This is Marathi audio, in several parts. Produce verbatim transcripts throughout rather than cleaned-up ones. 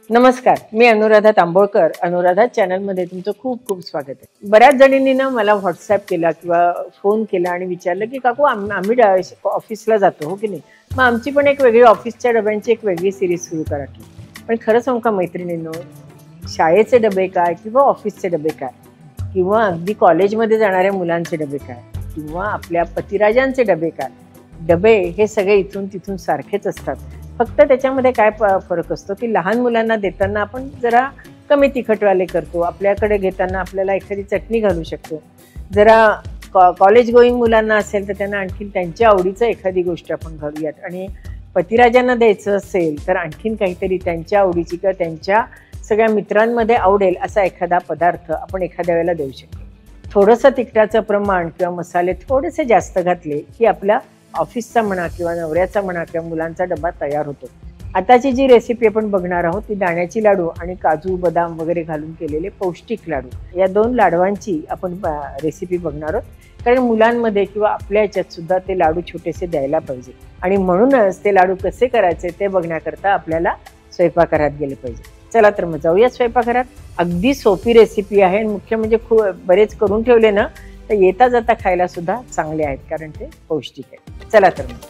नमस्कार, मी अनुराधा तांबोळकर. अनुराधा चॅनलमध्ये तुमचं खूप खूप स्वागत आहे. बऱ्याच जणींनी ना मला व्हॉट्सॲप केला किंवा फोन केला आणि विचारलं की काकू आम आम्ही ऑफिसला जातो, हो की नाही, मग आमची पण एक वेगळी ऑफिसच्या डब्यांची एक वेगळी सिरीज सुरू करा की. पण खरं सांगू का मैत्रिणींनो, शाळेचे डबे काय किंवा ऑफिसचे डबे काय किंवा अगदी कॉलेजमध्ये जाणाऱ्या मुलांचे डबे काय किंवा आपल्या पतिराजांचे डबे काय, डबे हे सगळे इथून तिथून सारखेच असतात. फक्त त्याच्यामध्ये काय फरक असतो की लहान मुलांना देताना आपण जरा कमी तिखटवाले करतो, आपल्याकडे घेताना आपल्याला एखादी चटणी घालू शकतो. जरा कॉ कॉलेज गोईंग मुलांना असेल तर त्यांना आणखीन त्यांच्या आवडीचं एखादी गोष्ट आपण घालूयात आणि पतिराजांना द्यायचं असेल तर आणखीन काहीतरी त्यांच्या आवडीची किंवा त्यांच्या सगळ्या मित्रांमध्ये आवडेल असा एखादा पदार्थ आपण एखाद्या वेळेला देऊ शकतो. थोडंसं तिखटाचं प्रमाण किंवा मसाले थोडेसे जास्त घातले की आपल्या ऑफिसचा म्हणा किंवा नवऱ्याचा म्हणा किंवा मुलांचा डबा तयार होतो. आताची जी रेसिपी आपण बघणार आहोत ती दाण्याची लाडू आणि काजू बदाम वगैरे घालून केलेले पौष्टिक लाडू. या दोन लाडवांची आपण रेसिपी बघणार आहोत, कारण मुलांमध्ये किंवा आपल्या ह्याच्यात सुद्धा ते लाडू छोटेसे द्यायला पाहिजे आणि म्हणूनच ते लाडू कसे करायचे ते बघण्याकरता आपल्याला स्वयंपाकघरात गेले पाहिजे. चला तर मग जाऊया स्वयंपाकघरात. अगदी सोपी रेसिपी आहे आणि मुख्य म्हणजे खूप बरेच करून ठेवले ना तर येता जाता खायला सुद्धा चांगले आहेत, कारण ते पौष्टिक आहे. चला तर मग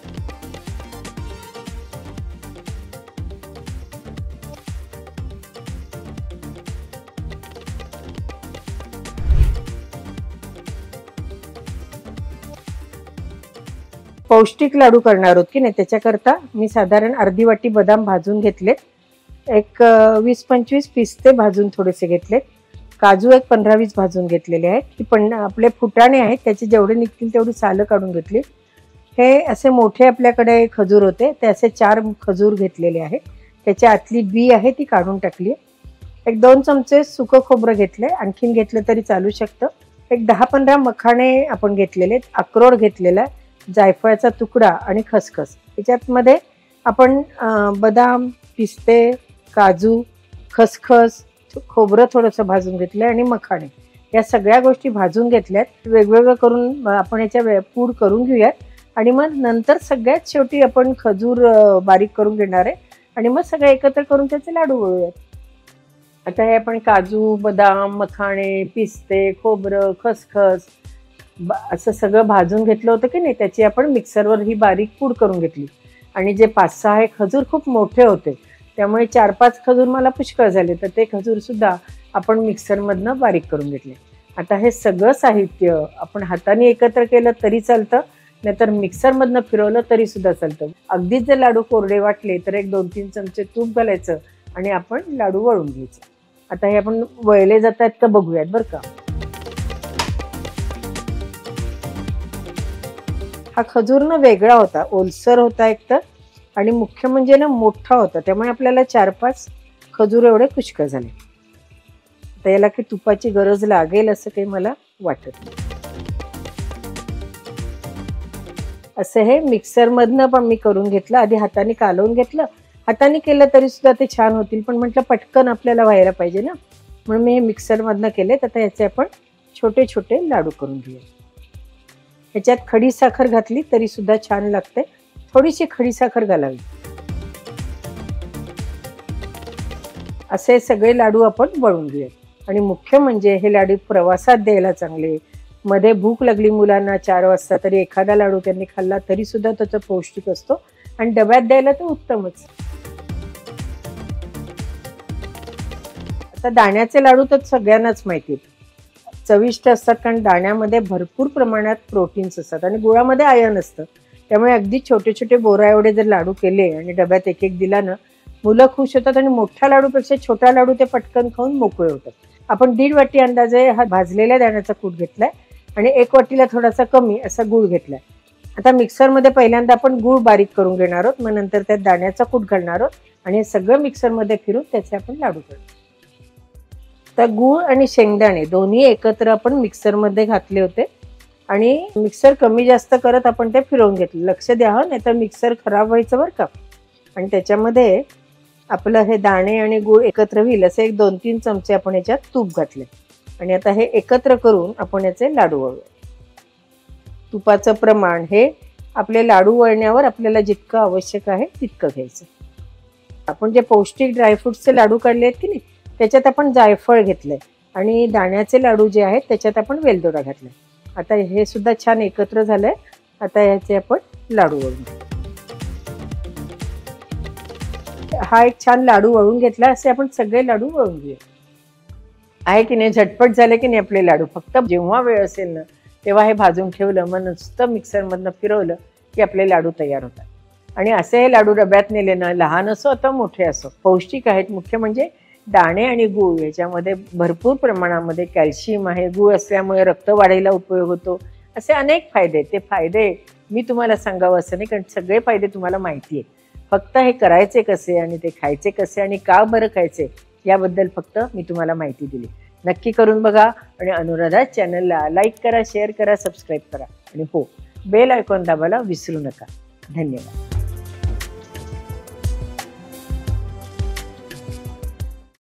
पौष्टिक लाडू करणार आहोत की नाही, त्याच्याकरता मी साधारण अर्धी वाटी बदाम भाजून घेतलेत, एक वीस पंचवीस पिस्ते भाजून थोडेसे घेतलेत, काजू एक पंधरा वीस भाजून घेतलेले आहेत. की पण आपले फुटाणे आहेत त्याचे जेवढे निघतील तेवढी सालं काढून घेतली. हे असे मोठे आपल्याकडे खजूर होते ते असे चार खजूर घेतलेले आहेत, त्याच्या आतली बी आहे ती काढून टाकली. एक दोन चमचे सुकं खोबरं घेतले, आणखीन घेतलं तरी चालू शकतं. एक दहा पंधरा मखाणे आपण घेतलेले आहेत, अक्रोड घेतलेला आहे, जायफळाचा तुकडा आणि खसखस. त्याच्यामध्ये आपण बदाम, पिस्ते, काजू, खसखस, खोबरं थोडंसं भाजून घेतलं आणि मखाणे या सगळ्या गोष्टी भाजून घेतल्यात. वेगवेगळं करून आपण याच्या पूड करून घेऊयात आणि मग नंतर सगळ्यात शेवटी आपण खजूर बारीक करून घेणार आहे आणि मग सगळं एकत्र करून त्याचे लाडू वळूयात. आता हे आपण काजू, बदाम, मखाणे, पिस्ते, खोबरं, खसखस असं सगळं भाजून घेतलं होतं की नाही, त्याची आपण मिक्सरवर ही बारीक पूड करून घेतली. आणि जे पाच सहा हे खजूर खूप मोठे होते त्यामुळे चार पाच खजूर मला पुष्कळ झाले, तर ते खजूर सुद्धा आपण मिक्सरमधनं बारीक करून घेतले. आता हे सगळं साहित्य आपण हाताने एकत्र केलं तरी चालतं, नाहीतर मिक्सरमधनं फिरवलं तरी सुद्धा चालतं. अगदीच जर लाडू कोरडे वाटले तर एक दोन तीन चमचे तूप घालायचं आणि आपण लाडू वळून घ्यायचे. आता हे आपण वळले जात आहेत का बघूयात बरं का. हा खजूर ना वेगळा होता, ओलसर होता एक तर, आणि मुख्य म्हणजे ना मोठा होता, त्यामुळे आपल्याला चार पाच खजूर एवढे पुष्कळ झाले. आता याला काही तुपाची गरज लागेल असं काही मला वाटत नाही. असं हे मिक्सरमधनं पण मी करून घेतलं, आधी हाताने कालवून घेतलं. हाताने केलं तरी सुद्धा ते छान होतील, पण म्हटलं पटकन आपल्याला व्हायला पाहिजे ना, म्हणून मी हे मिक्सरमधनं केलेत. आता याचे आपण छोटे छोटे लाडू करून घेऊया. ह्याच्यात खडी साखर घातली तरी सुद्धा छान लागते, थोडीशी खडी साखर घालावी. असे सगळे लाडू आपण वळून घेऊयात. आणि मुख्य म्हणजे हे लाडू प्रवासात द्यायला चांगले, मध्ये भूक लागली मुलांना चार वाजता तरी एखादा लाडू त्यांनी खाल्ला तरी सुद्धा त्याचा पौष्टिक असतो आणि डब्यात द्यायला तर उत्तमच. आता दाण्याचे लाडू तर सगळ्यांनाच माहिती आहेत, चविष्ट असतात, कारण दाण्यामध्ये भरपूर प्रमाणात प्रोटीन्स असतात आणि गुळामध्ये आयर्न असतं. त्यामुळे अगदी छोटे छोटे बोरा एवढे जर लाडू केले आणि डब्यात एक एक दिला ना, मुलं खुश होतात आणि मोठ्या लाडूपेक्षा छोटा लाडू ते पटकन खाऊन मोकळे होतात. आपण दीड वाटी अंदाजे हा भाजलेल्या दाण्याचा कूट घेतलाय आणि एक वाटीला थोडासा कमी असा गूळ घेतलाय. आता मिक्सरमध्ये पहिल्यांदा आपण गूळ बारीक करून घेणार आहोत, मग नंतर त्यात दाण्याचा कूट घालणार आहोत आणि हे सगळं मिक्सरमध्ये फिरून त्याचे आपण लाडू करणार. तर गूळ आणि शेंगदाणे दोन्ही एकत्र आपण मिक्सरमध्ये घातले होते आणि मिक्सर कमी जास्त करत आपण ते फिरवून घेतलं. लक्ष द्या हं, नाही तर मिक्सर खराब व्हायचं बरं का. आणि त्याच्यामध्ये आपलं हे दाणे आणि गूळ एकत्र होईल असे एक दोन तीन चमचे आपण याच्यात तूप घातले आणि आता हे एकत्र करून आपण याचे लाडू वळूया. तुपाचं प्रमाण हे आपले लाडू वळण्यावर आपल्याला जितकं आवश्यक आहे तितकं घ्यायचं. आपण जे पौष्टिक ड्रायफ्रुट्सचे लाडू काढले आहेत की नाही, त्याच्यात आपण जायफळ घेतलंय आणि दाण्याचे लाडू जे आहेत त्याच्यात आपण वेलदोडा घातलाय. आता हे सुद्धा छान एकत्र झालंय. आता याचे आपण लाडू वळून घेऊ. हा एक छान लाडू वळून घेतला. असे आपण सगळे लाडू वळून घेऊ. आहे की नाही, झटपट झाले की नाही आपले लाडू. फक्त जेव्हा वेळ असेल ना तेव्हा हे भाजून ठेवलं, मग नुसतं मिक्सरमधनं फिरवलं की आपले लाडू तयार होतात. आणि असे हे लाडू डब्यात नेले ना, लहान असो अथवा मोठे असो, पौष्टिक आहेत. मुख्य म्हणजे दाणे आणि गूळ याच्यामध्ये भरपूर प्रमाणामध्ये कॅल्शियम आहे. गूळ असल्यामुळे रक्त वाढीला उपयोग होतो. असे अनेक फायदे. ते फायदे मी तुम्हाला सांगावं असं नाही, कारण सगळे फायदे तुम्हाला माहिती आहेत. फक्त हे करायचे कसे आणि ते खायचे कसे आणि का बरं खायचे याबद्दल फक्त मी तुम्हाला माहिती दिली. नक्की करून बघा आणि अनुराधा चॅनलला लाईक करा, शेअर करा, सबस्क्राईब करा आणि हो, बेल आयकॉन दाबायला विसरू नका. धन्यवाद.